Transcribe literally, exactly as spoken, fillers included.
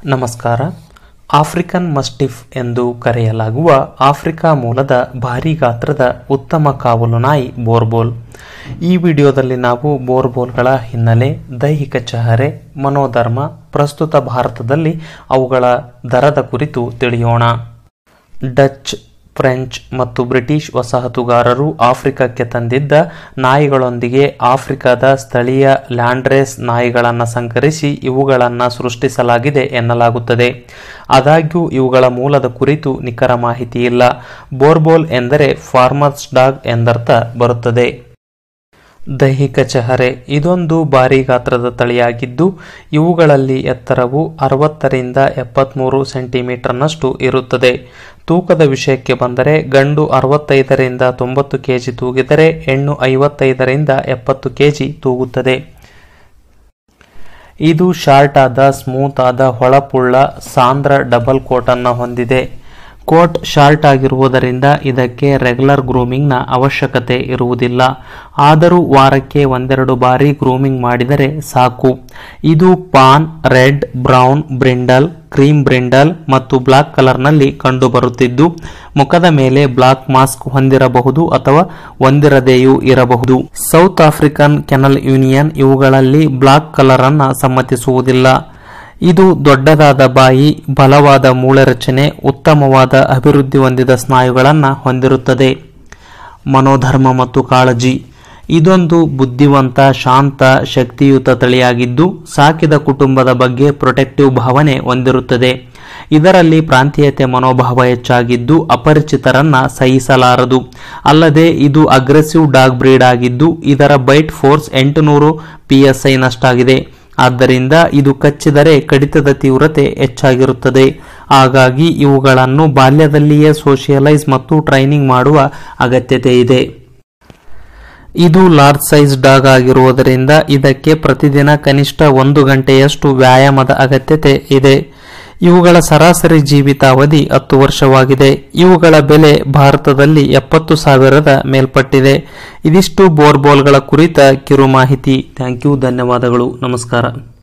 ನಮಸ್ಕಾರ. ಆಫ್ರಿಕನ್ ಮಸ್ಟಿಫ್ ಎಂದು ಕರೆಯಲಾಗುವ ಆಫ್ರಿಕಾ ಮೂಲದ ಭಾರೀ ಗಾತ್ರದ ಉತ್ತಮ ಕಾವಲು ನಾಯಿ ಬೋರ್ಬೋಲ್. ಈ ವಿಡಿಯೋದಲ್ಲಿ ನಾವು ಬೋರ್ಬೋಲ್ಗಳ ಹಿನ್ನೆಲೆ, ದೈಹಿಕ ಚಹರೆ, ಮನೋಧರ್ಮ, ಪ್ರಸ್ತುತ ಭಾರತದಲ್ಲಿ ಅವುಗಳ ದರದ ಕುರಿತು ತಿಳಿಯೋಣ. ಡಚ್, ಫ್ರೆಂಚ್ ಮತ್ತು ಬ್ರಿಟಿಷ್ ವಸಾಹತುಗಾರರು ಆಫ್ರಿಕಕ್ಕೆ ತಂದಿದ್ದ ನಾಯಿಗಳೊಂದಿಗೆ ಆಫ್ರಿಕಾದ ಸ್ಥಳೀಯ ಲ್ಯಾಂಡ್ರೇಸ್ ನಾಯಿಗಳನ್ನು ಸಂಕರಿಸಿ ಇವುಗಳನ್ನು ಸೃಷ್ಟಿಸಲಾಗಿದೆ ಎನ್ನಲಾಗುತ್ತದೆ. ಆದಾಗ್ಯೂ ಇವುಗಳ ಮೂಲದ ಕುರಿತು ನಿಖರ ಮಾಹಿತಿ ಇಲ್ಲ. ಬೋರ್ಬೋಲ್ ಎಂದರೆ ಫಾರ್ಮರ್ಸ್ ಡಾಗ್ ಎಂದರ್ಥ ಬರುತ್ತದೆ. ದೈಹಿಕ ಚಹರೆ: ಇದೊಂದು ಭಾರೀ ಗಾತ್ರದ ತಳಿಯಾಗಿದ್ದು ಇವುಗಳಲ್ಲಿ ಎತ್ತರವು ಅರವತ್ತರಿಂದ ಎಪ್ಪತ್ಮೂರು ಸೆಂಟಿಮೀಟರ್ನಷ್ಟು ಇರುತ್ತದೆ. ತೂಕದ ವಿಷಯಕ್ಕೆ ಬಂದರೆ ಗಂಡು ಅರವತ್ತೈದರಿಂದ ತೊಂಬತ್ತು ಕೆಜಿ ತೂಗಿದರೆ ಹೆಣ್ಣು ಐವತ್ತೈದರಿಂದ ಎಪ್ಪತ್ತು ಕೆಜಿ ತೂಗುತ್ತದೆ. ಇದು ಶಾರ್ಟ್ ಆದ, ಸ್ಮೂತ್ ಆದ, ಹೊಳಪುಳ್ಳ, ಸಾಂದ್ರ ಡಬಲ್ ಕೋಟ್ ಅನ್ನು ಹೊಂದಿದೆ. ಕೋಟ್ ಶಾರ್ಟ್ ಆಗಿರುವುದರಿಂದ ಇದಕ್ಕೆ ರೆಗ್ಯುಲರ್ ಗ್ರೂಮಿಂಗ್ನ ಅವಶ್ಯಕತೆ ಇರುವುದಿಲ್ಲ. ಆದರೂ ವಾರಕ್ಕೆ ಒಂದೆರಡು ಬಾರಿ ಗ್ರೂಮಿಂಗ್ ಮಾಡಿದರೆ ಸಾಕು. ಇದು fawn, red, brown brindle, cream brindle ಮತ್ತು ಬ್ಲಾಕ್ ಕಲರ್ನಲ್ಲಿ ಕಂಡುಬರುತ್ತಿದ್ದು ಮುಖದ ಮೇಲೆ ಬ್ಲಾಕ್ ಮಾಸ್ಕ್ ಹೊಂದಿರಬಹುದು ಅಥವಾ ಹೊಂದಿರದೆಯೂ ಇರಬಹುದು. ಸೌತ್ ಆಫ್ರಿಕನ್ ಕೆನಲ್ ಯೂನಿಯನ್ ಇವುಗಳಲ್ಲಿ ಬ್ಲಾಕ್ ಕಲರ್ ಅನ್ನು ಸಮ್ಮತಿಸುವುದಿಲ್ಲ. ಇದು ದೊಡ್ಡದಾದ ಬಾಯಿ, ಬಲವಾದ ಮೂಳೆ ರಚನೆ, ಉತ್ತಮವಾದ ಅಭಿವೃದ್ಧಿ ಹೊಂದಿದ ಸ್ನಾಯುಗಳನ್ನು ಹೊಂದಿರುತ್ತದೆ. ಮನೋಧರ್ಮ ಮತ್ತು ಕಾಳಜಿ: ಇದೊಂದು ಬುದ್ಧಿವಂತ, ಶಾಂತ, ಶಕ್ತಿಯುತ ತಳಿಯಾಗಿದ್ದು ಸಾಕಿದ ಕುಟುಂಬದ ಬಗ್ಗೆ ಪ್ರೊಟೆಕ್ಟಿವ್ ಭಾವನೆ ಹೊಂದಿರುತ್ತದೆ. ಇದರಲ್ಲಿ ಪ್ರಾಂತೀಯತೆ ಮನೋಭಾವ ಹೆಚ್ಚಾಗಿದ್ದು ಅಪರಿಚಿತರನ್ನ ಸಹಿಸಲಾರದು. ಅಲ್ಲದೆ ಇದು ಅಗ್ರೆಸಿವ್ ಡಾಗ್ ಬ್ರೀಡ್ ಆಗಿದ್ದು ಇದರ ಬೈಟ್ ಫೋರ್ಸ್ ಎಂಟುನೂರು ಪಿ ಎಸ್ ಐ ನಷ್ಟಾಗಿದೆ. ಆದ್ದರಿಂದ ಇದು ಕಚ್ಚಿದರೆ ಕಡಿತದ ತೀವ್ರತೆ ಹೆಚ್ಚಾಗಿರುತ್ತದೆ. ಹಾಗಾಗಿ ಇವುಗಳನ್ನು ಬಾಲ್ಯದಲ್ಲಿಯೇ ಸೋಷಿಯಲೈಸ್ ಮತ್ತು ಟ್ರೈನಿಂಗ್ ಮಾಡುವ ಅಗತ್ಯತೆ ಇದೆ. ಇದು ಲಾರ್ಜ್ ಸೈಜ್ ಡಾಗ್ ಆಗಿರುವುದರಿಂದ ಇದಕ್ಕೆ ಪ್ರತಿದಿನ ಕನಿಷ್ಠ ಒಂದು ಗಂಟೆಯಷ್ಟು ವ್ಯಾಯಾಮದ ಅಗತ್ಯತೆ ಇದೆ. ಇವುಗಳ ಸರಾಸರಿ ಜೀವಿತಾವಧಿ ಹತ್ತು ವರ್ಷವಾಗಿದೆ. ಇವುಗಳ ಬೆಲೆ ಭಾರತದಲ್ಲಿ ಎಪ್ಪತ್ತು ಸಾವಿರದ ಮೇಲ್ಪಟ್ಟಿದೆ. ಇದಿಷ್ಟು ಬೋರ್ಬೋಲ್ಗಳ ಕುರಿತ ಕಿರು ಮಾಹಿತಿ. ಥ್ಯಾಂಕ್ ಯು, ಧನ್ಯವಾದಗಳು, ನಮಸ್ಕಾರ.